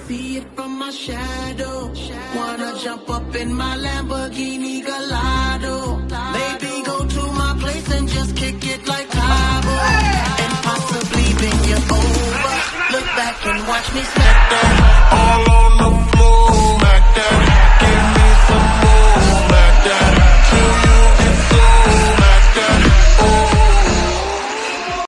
see it from my shadow. Wanna jump up in my Lamborghini Gallardo. Maybe go to my place and just kick it like Cabo. And possibly bend you over. Look back and watch me smack that.